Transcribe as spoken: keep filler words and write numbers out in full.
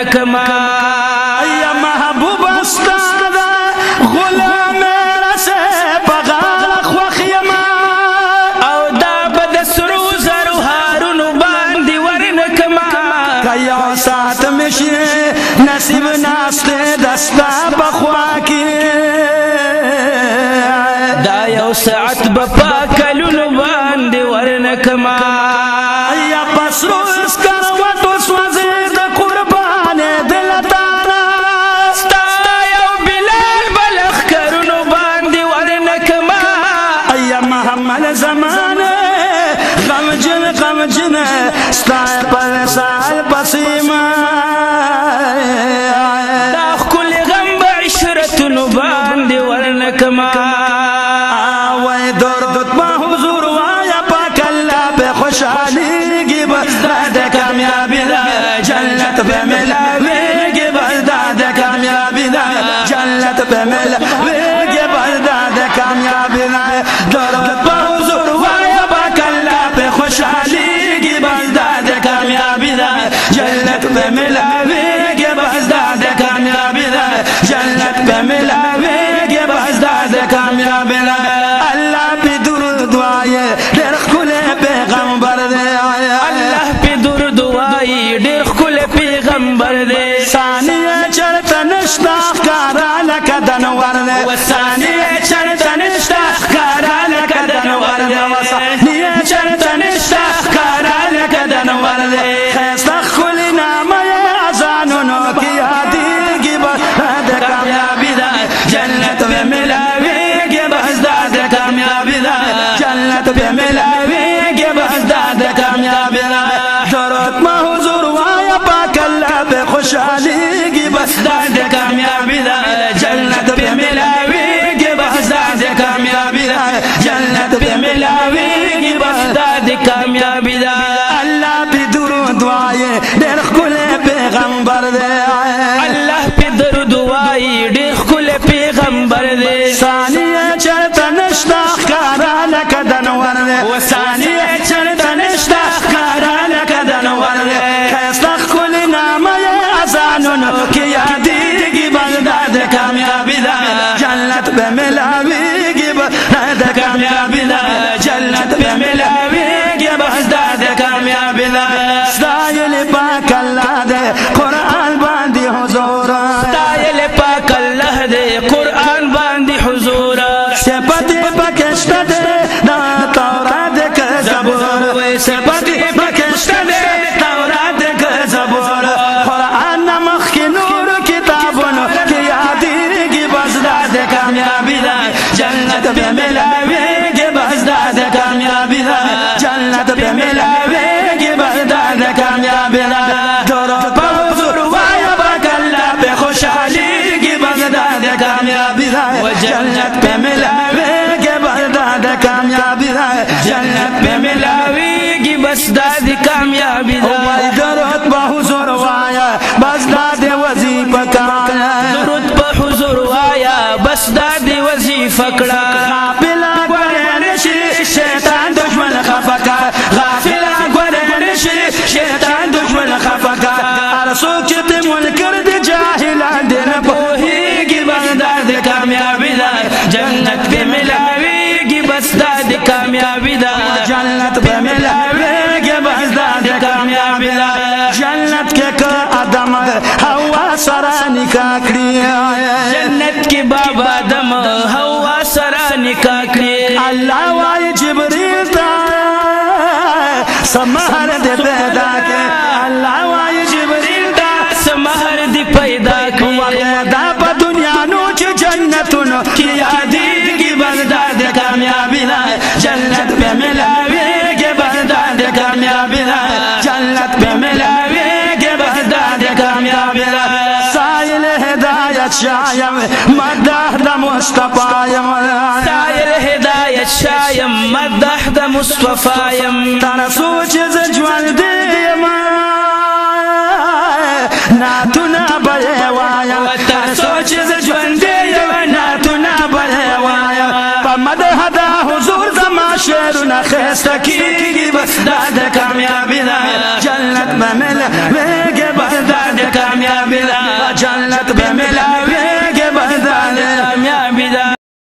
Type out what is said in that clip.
ورنکما یا محبوب استاد غلام رسے بغار خوخیما او دا بد سرو زرو هارونو باندې ورنکما کیا سات مشی نصیب ناستے دستا بخوا کی دا یو ساعت بپا کلونو باندې ورنکما یا پسرو اسکر وطو سوزی دا قربان دلتانا ستا یو بلال بلخ کرونو باندې ورنکما یا محمد زمان غمجن غمجن ستا پر سال پسیما دا خکل غم بعشرتونو باندې ورنکما وی درد با حضور وایا پاک اللہ پہ خوشحالی کی بزداد کامیابی دا جنت پہ ملاوی کی بزداد کامیابی دا جنت پہ ملاوی کی بزداد کامیابی دا درد با حضور وایا پاک اللہ پہ خوشحالی کی بزداد کامیابی دا جنت پہ ملاوی کی بزداد کامیابی دا جنت پہ ملاوی کی بزداد کامیابی دا اللہ پہ درود دعائے دیر خلے پیغمبر دے اللہ پہ درود دعائی ډیر ښکلی پیغمبر دی ثانیه چرته نشته ښکاره لکه د نور دی وثانیه چرته نشته ښکاره لکه د نور دی وثانیه چرته نشته ښکاره لکه د نور دی ښایسته ښکلې نامه یې اذانونو کې یادېږي بس د کامیابي ده جنت به ملاویږي بس دا د کامیابي ده جنت به ملاویږي بس دا د کامیابي ده درود ما حضور وایا پاک الله به خوشحالیږي بس دا د کامیابي ده جنت به ملاویږي بس دا د کامیابي ده جنت به ملاویږي بس دا د کامیابي ده الله په درود دعای ډېر ښکلی پیغمبر دی الله پہ درود وای ډیر ښکلی پیغمبر دی ثانیه چرته نشته ښکاره لکه د نور دی وثانیه چرته نشته ښکاره لکه د نور دی ښایسته ښکلې نامه یې اذانونو کې یادېږي بس دا د کامیابي ده جنت به ملاویږي بس دا د کامیابي ده جنت به ملاویږي بس دا د کامیابي ده ستایلې پاک الله دی قرآن باندې حضور ستایل پاک الله دی قرآن باندې حضور صفت پکشته دی دا تورات که زبور صفت پکشته دی تورات که زبور قرآن نه مخکې نور کتابونو کې یادېږي بس دا د کامیابي ده جنت به ملاویږي بس دا د کامیابي ده جنت به ملاویږي بس دا د کامیابي ده درود په حضور وایا پاک الله به خوشحالیږي بس دا د کامیابي ده جنت به ملاویږي بس دا د کامیابي ده جنت به ملاویږي بس دا د کامیابی ده درود په حضور وایا بس دا د وظیفه کړه درود په حضور وایا بس دا د وظیفه کړه غافل غوړې نشي شیطان دشمن خفقه غافل غوړې نشي شیطان دشمن خفقه هر څوک چې په منکر دي جاهلان دي نه پوهیږي بس دا د کامیابی ده جنت به ملاویږي بس دا د کامیابی ده جنت به ملاویږي بس دا د کامیابی ده جنت کې که آدم حوا سره نکاح کړي جنت کې بابا آدم حوا سره نکاح کړي الله وايي جبريل ته سمهر دې پیدا کړ الله وايي جبريل ته سمهر دې پیدا کړ دا په دنیا نو چې جنتونو کې یادېږي بس دا د کامیابی ده جنت به ملاویږي بس دا د کامیابی ده جنت به ملاویږي بس دا د کامیابی ده سایل هدایت شایم مدح د مصطفی یم سایر هدایت شایم مدح د مصطفی یم تر سوچ ز ژوند یم ناتونه به وایم تر سوچ ز ژوند یم ناتونه به وایم په مدح د حضور زما شعرونه ښایسته کېږي بس دا د کامیابی